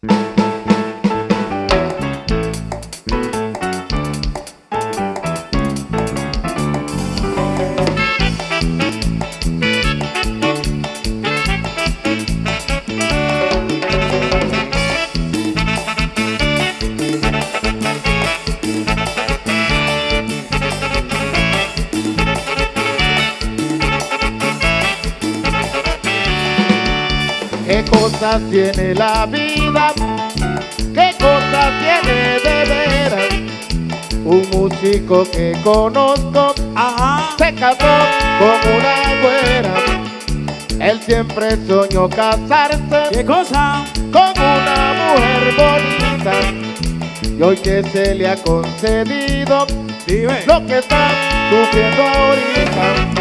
¿Qué cosas tiene la vida? ¿Qué cosas tiene de veras? Un músico que conozco se casó con una güera. Él siempre soñó casarse. ¿Qué cosa? Con una mujer bonita. Y hoy que se le ha concedido Dime. lo que está sufriendo ahorita.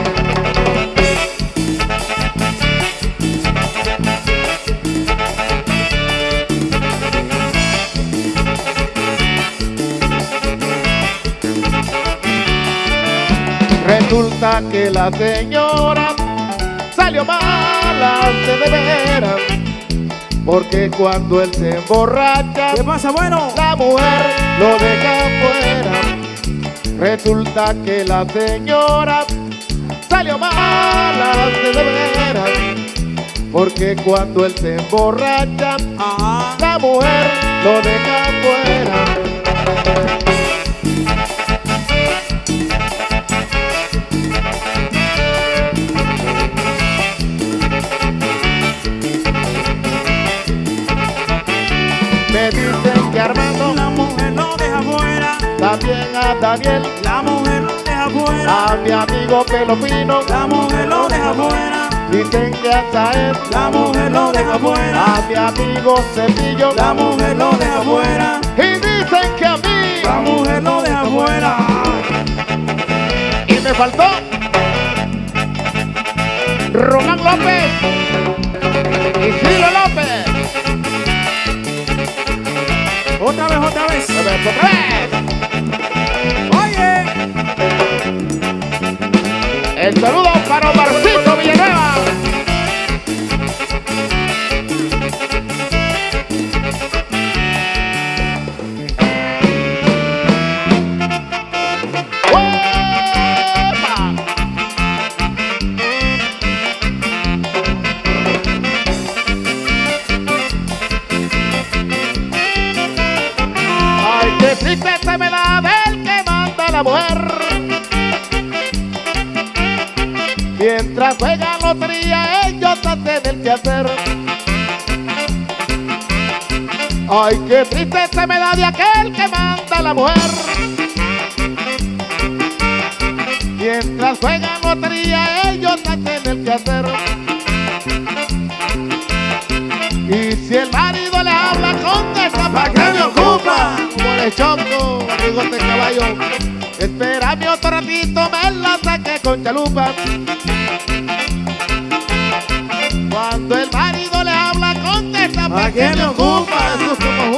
Resulta que la señora salió mala de veras, porque cuando él se emborracha, ¿Qué pasa, bueno? la mujer lo deja fuera. Resulta que la señora salió mala de veras, porque cuando él se emborracha, la mujer lo deja fuera. Me dicen que Armando, La mujer lo deja fuera. también a Daniel, La mujer lo deja fuera. a mi amigo Pelo Fino, La mujer lo deja fuera. dicen que a Saed, La mujer lo deja fuera. a mi amigo Cepillo, La mujer lo deja fuera. y dicen que a mí, La mujer lo deja fuera. y me faltó Román López y Ciro López. Otra vez, otra vez. Otra vez. Oye. El saludo para Omarcito Villanueva. ¡Uepa! Ay, qué tristeza me da del que manda la mujer. Mientras juega lotería, ellos hacen el quehacer. Ay, qué tristeza me da de aquel que manda la mujer. Mientras juega lotería, ellos hacen el quehacer. Y si el marido le habla con esa pa' que me ocupa, como le choco, amigo de caballo, espérame otro ratito, me la saqué con chalupa. Cuando el marido le habla con esa pa' que me ocupa, eso como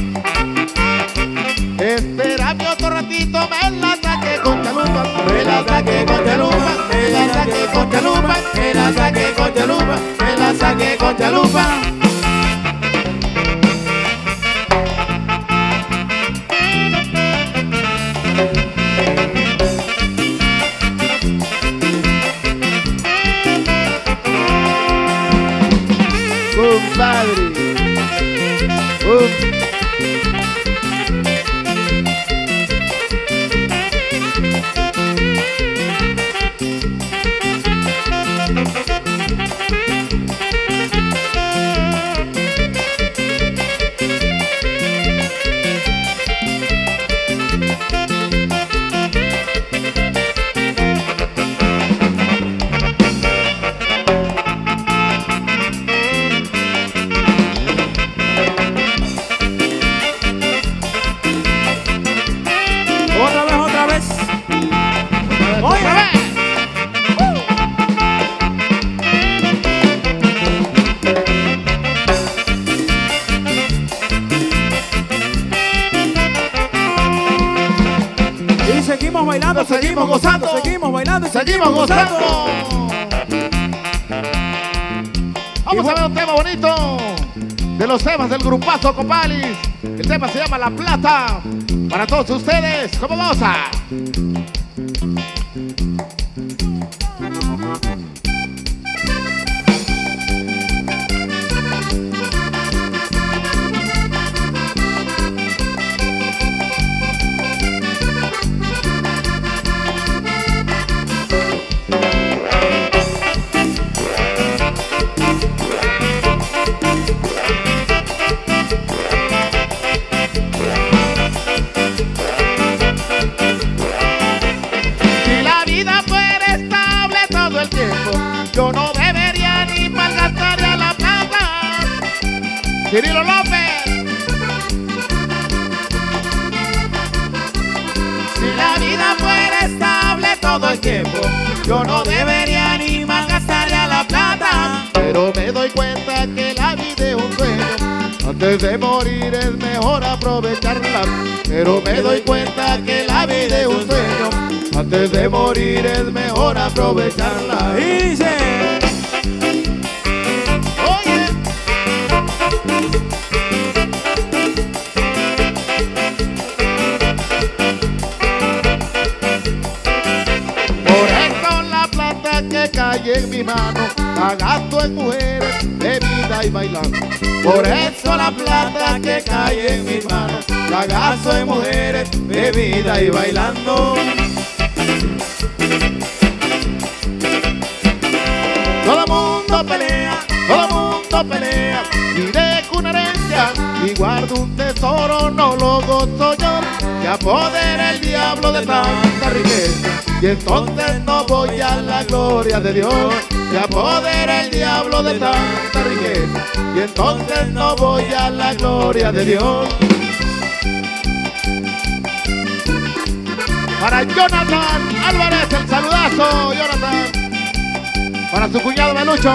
espérame otro ratito, me la saqué con chalupa. Me la saqué con chalupa, me la saqué con chalupa, me la saqué con chalupa, me la saqué con chalupa. Compadre, Otra vez. Oye. Y seguimos bailando, seguimos gozando, seguimos bailando, seguimos gozando. Vamos a ver un tema bonito. de los temas del grupazo Copalis. El tema se llama La Plata. Para todos ustedes, ¿cómo vamos a? Yo no debería ni malgastar ya la plata. Cirilo López. Si la vida fuera estable todo el tiempo, yo no debería ni malgastar ya la plata. Pero me doy cuenta que la vida es un sueño. Antes de morir es mejor aprovecharla. Pero me doy cuenta que la vida es un sueño. Antes de morir es mejor aprovecharla. Y dice: oye, por eso la plata que cae en mi mano la gasto en mujeres, bebida y bailando. Por eso la plata que cae en mi mano la gasto en mujeres, bebida y bailando. Todo el mundo pelea, todo el mundo pelea. Y dejo una herencia y guardo un tesoro, no lo gozo yo. Que apodera el diablo de tanta riqueza y entonces no voy a la gloria de Dios. Que apodera el diablo de tanta riqueza y entonces no voy a la gloria de Dios. Para Jonathan Álvarez, el saludazo, Jonathan. Para su cuñado Melucho.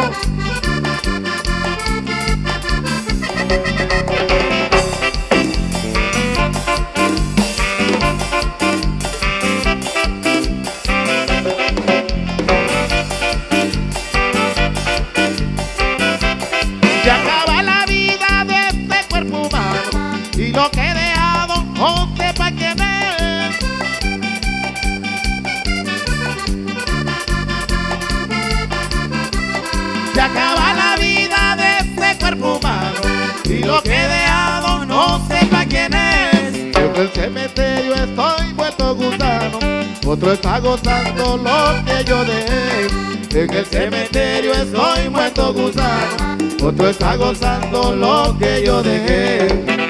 Se acaba la vida de este cuerpo humano y lo que he dejado no sepa quién es. Se acaba la vida de este cuerpo humano y lo que he dejado no sepa quién es. Yo en el cementerio estoy vuelto gusano, otro está gozando lo que yo dejé. En el cementerio estoy muerto gusano, otro está gozando lo que yo dejé.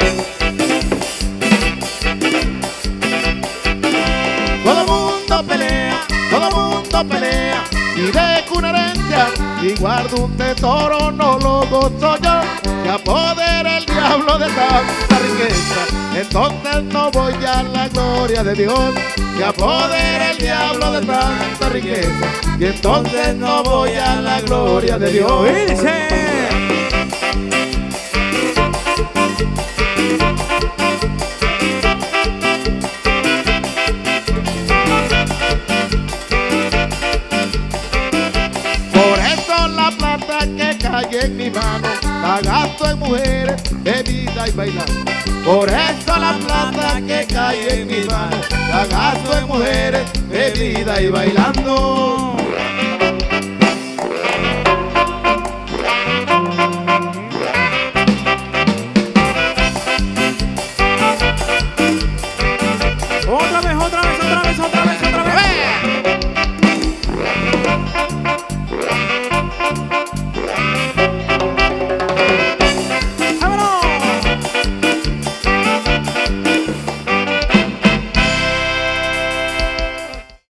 Todo el mundo pelea, todo el mundo pelea. Y dejo una herencia y guardo un tesoro, no lo gozo yo. Que apodera el diablo de tanta riqueza, entonces no voy a la gloria de Dios. Que apodera el diablo de tanta riqueza y entonces no voy a la gloria de Dios. y dice: Por eso la plata que cae en mi mano la gasto en mujeres, bebida y bailando. Por eso la plata que cae en mi mano la gasto en mujeres, bebida y bailando. otra vez, otra vez, otra vez, otra vez.